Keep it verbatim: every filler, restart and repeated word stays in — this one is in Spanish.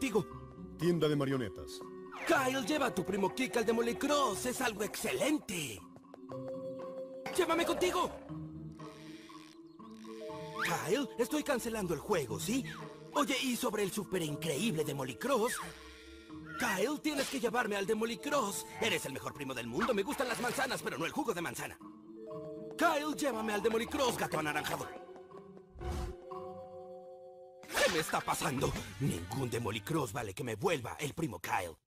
contigo. Tienda de marionetas. Kyle, lleva a tu primo Kick al Demolicross. Es algo excelente. ¡Llévame contigo! Kyle, estoy cancelando el juego, ¿sí? Oye, y sobre el súper increíble Demolicross... Kyle, tienes que llevarme al Demolicross. Eres el mejor primo del mundo. Me gustan las manzanas, pero no el jugo de manzana. Kyle, llévame al Demolicross, gato anaranjado. ¿Qué me está pasando? Ningún Demolicross vale que me vuelva el primo Kyle.